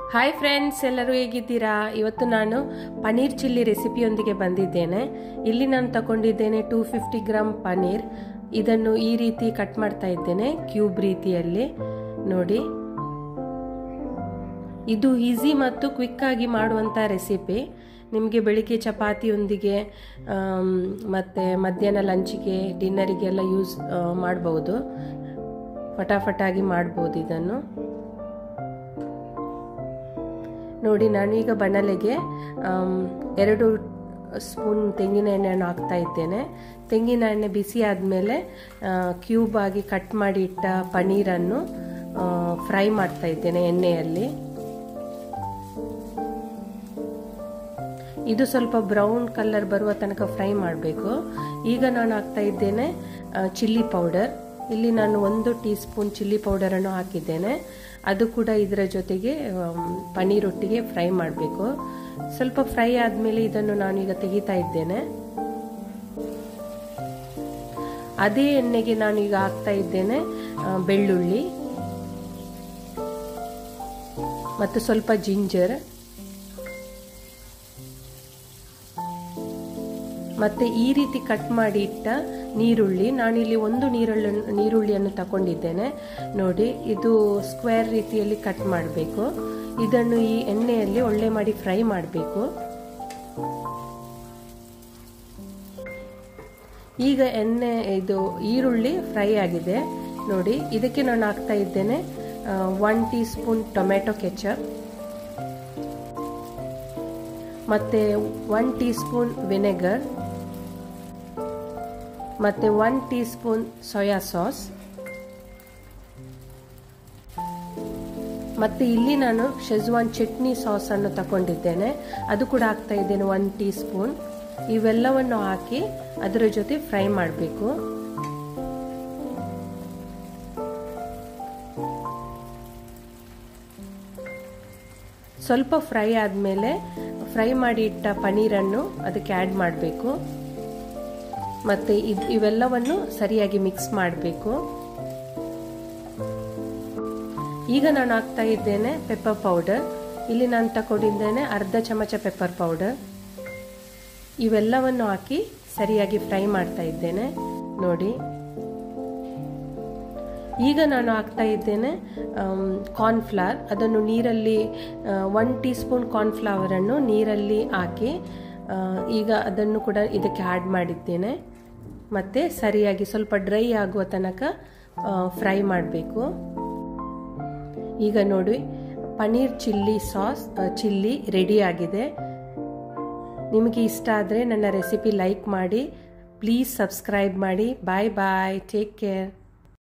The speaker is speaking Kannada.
ಹಾಯ್ ಫ್ರೆಂಡ್ಸ್, ಎಲ್ಲರೂ ಹೇಗಿದ್ದೀರಾ? ಇವತ್ತು ನಾನು ಪನ್ನೀರ್ ಚಿಲ್ಲಿ ರೆಸಿಪಿಯೊಂದಿಗೆ ಬಂದಿದ್ದೇನೆ. ಇಲ್ಲಿ ನಾನು ತಗೊಂಡಿದ್ದೇನೆ 250 ಗ್ರಾಮ್ ಪನ್ನೀರ್. ಇದನ್ನು ಈ ರೀತಿ ಕಟ್ ಮಾಡ್ತಾ ಇದ್ದೇನೆ, ಕ್ಯೂಬ್ ರೀತಿಯಲ್ಲಿ. ನೋಡಿ, ಇದು ಈಸಿ ಮತ್ತು ಕ್ವಿಕ್ ಆಗಿ ಮಾಡುವಂಥ ರೆಸಿಪಿ. ನಿಮಗೆ ಬೆಳಿಗ್ಗೆ ಚಪಾತಿಯೊಂದಿಗೆ ಮತ್ತು ಮಧ್ಯಾಹ್ನ ಲಂಚಿಗೆ, ಡಿನ್ನರಿಗೆಲ್ಲ ಯೂಸ್ ಮಾಡ್ಬೋದು. ಫಟಾಫಟಾಗಿ ಮಾಡ್ಬೋದು ಇದನ್ನು. ನೋಡಿ, ನಾನೀಗ ಬಾಣಲೆಗೆ 2 ಸ್ಪೂನ್ ತೆಂಗಿನ ಎಣ್ಣೆಯನ್ನು ಹಾಕ್ತಾ ಇದ್ದೇನೆ. ತೆಂಗಿನ ಎಣ್ಣೆ ಬಿಸಿ ಆದಮೇಲೆ ಕ್ಯೂಬ್ ಆಗಿ ಕಟ್ ಮಾಡಿ ಇಟ್ಟ ಪನ್ನೀರನ್ನು ಫ್ರೈ ಮಾಡ್ತಾ ಇದ್ದೇನೆ ಎಣ್ಣೆಯಲ್ಲಿ. ಇದು ಸ್ವಲ್ಪ ಬ್ರೌನ್ ಕಲರ್ ಬರುವ ತನಕ ಫ್ರೈ ಮಾಡಬೇಕು. ಈಗ ನಾನು ಹಾಕ್ತಾ ಇದ್ದೇನೆ ಚಿಲ್ಲಿ ಪೌಡರ್. ಇಲ್ಲಿ ನಾನು 1 ಟೀ ಸ್ಪೂನ್ ಚಿಲ್ಲಿ ಪೌಡರನ್ನು ಹಾಕಿದ್ದೇನೆ. ಅದು ಕೂಡ ಇದರ ಜೊತೆಗೆ ಪನ್ನೀರ್ ಒಟ್ಟಿಗೆ ಫ್ರೈ ಮಾಡಬೇಕು. ಸ್ವಲ್ಪ ಫ್ರೈ ಆದಮೇಲೆ ಇದನ್ನು ನಾನೀಗ ತೆಗಿತಾ ಇದ್ದೇನೆ. ಅದೇ ಎಣ್ಣೆಗೆ ನಾನೀಗ ಹಾಕ್ತಾ ಇದ್ದೇನೆ ಬೆಳ್ಳುಳ್ಳಿ ಮತ್ತು ಸ್ವಲ್ಪ ಜಿಂಜರ್ ಮತ್ತೆ ಈ ರೀತಿ ಕಟ್ ಮಾಡಿ ಇಟ್ಟ ನೀರುಳ್ಳಿ. ನಾನಿಲ್ಲಿ 1 ನೀರುಳ್ಳಿಯನ್ನು ತಗೊಂಡಿದ್ದೇನೆ. ನೋಡಿ, ಇದು ಸ್ಕ್ವೇರ್ ರೀತಿಯಲ್ಲಿ ಕಟ್ ಮಾಡಬೇಕು. ಇದನ್ನು ಈ ಎಣ್ಣೆಯಲ್ಲಿ ಒಳ್ಳೆ ಮಾಡಿ ಫ್ರೈ ಮಾಡಬೇಕು. ಈಗ ಇದು ಈರುಳ್ಳಿ ಫ್ರೈ ಆಗಿದೆ. ನೋಡಿ, ಇದಕ್ಕೆ ನಾನು ಹಾಕ್ತಾ ಇದ್ದೇನೆ 1 ಟೀ ಸ್ಪೂನ್ ಟೊಮೆಟೊ ಕೆಚಪ್ ಮತ್ತೆ 1 ಟೀ ಸ್ಪೂನ್ ವಿನೆಗರ್ ಮತ್ತೆ 1 ಟೀ ಸ್ಪೂನ್ ಸೋಯಾ ಸಾಸ್. ಮತ್ತೆ ಇಲ್ಲಿ ನಾನು ಶೆಜ್ವಾನ್ ಚಟ್ನಿ ಸಾಸ್ ಅನ್ನು ತಗೊಂಡಿದ್ದೇನೆ. ಅದು ಕೂಡ ಹಾಕ್ತಾ ಇದ್ದೇನೆ 1 ಟೀ ಸ್ಪೂನ್. ಇವೆಲ್ಲವನ್ನು ಹಾಕಿ ಅದರ ಜೊತೆ ಫ್ರೈ ಮಾಡಬೇಕು. ಸ್ವಲ್ಪ ಫ್ರೈ ಆದಮೇಲೆ ಫ್ರೈ ಮಾಡಿ ಇಟ್ಟ ಪನ್ನೀರನ್ನು ಅದಕ್ಕೆ ಆ್ಯಡ್ ಮಾಡಬೇಕು. ಮತ್ತೆ ಇವೆಲ್ಲವನ್ನು ಸರಿಯಾಗಿ ಮಿಕ್ಸ್ ಮಾಡಬೇಕು. ಈಗ ನಾನು ಹಾಕ್ತಾ ಇದ್ದೇನೆ ಪೆಪ್ಪರ್ ಪೌಡರ್. ಇಲ್ಲಿ ನಾನು ತಗೊಂಡಿದ್ದೇನೆ ಅರ್ಧ ಚಮಚ ಪೆಪ್ಪರ್ ಪೌಡರ್. ಇವೆಲ್ಲವನ್ನು ಹಾಕಿ ಸರಿಯಾಗಿ ಫ್ರೈ ಮಾಡ್ತಾ ಇದ್ದೇನೆ. ನೋಡಿ, ಈಗ ನಾನು ಹಾಕ್ತಾ ಇದ್ದೇನೆ ಕಾರ್ನ್ಫ್ಲವರ್. ಅದನ್ನು ನೀರಲ್ಲಿ 1 ಟೀ ಸ್ಪೂನ್ ಕಾರ್ನ್ಫ್ಲವರನ್ನು ನೀರಲ್ಲಿ ಹಾಕಿ ಈಗ ಅದನ್ನು ಕೂಡ ಇದಕ್ಕೆ ಆ್ಯಡ್ ಮಾಡಿದ್ದೇನೆ. ಮತ್ತು ಸರಿಯಾಗಿ ಸ್ವಲ್ಪ ಡ್ರೈ ಆಗುವ ತನಕ ಫ್ರೈ ಮಾಡಬೇಕು. ಈಗ ನೋಡಿ, ಪನ್ನೀರ್ ಚಿಲ್ಲಿ ರೆಡಿ ಆಗಿದೆ. ನಿಮಗೆ ಇಷ್ಟ ಆದರೆ ನನ್ನ ರೆಸಿಪಿ ಲೈಕ್ ಮಾಡಿ, ಪ್ಲೀಸ್ ಸಬ್ಸ್ಕ್ರೈಬ್ ಮಾಡಿ. Bye bye, take care.